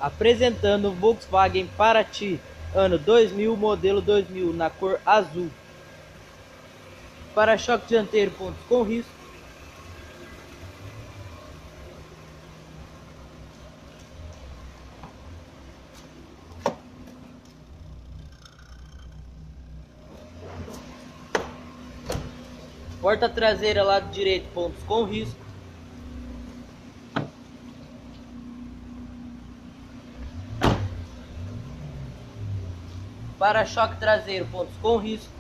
Apresentando o Volkswagen Paraty, ano 2000, modelo 2000, na cor azul. Para-choque dianteiro, pontos com risco. Porta traseira, lado direito, pontos com risco. Para-choque traseiro, pontos com risco.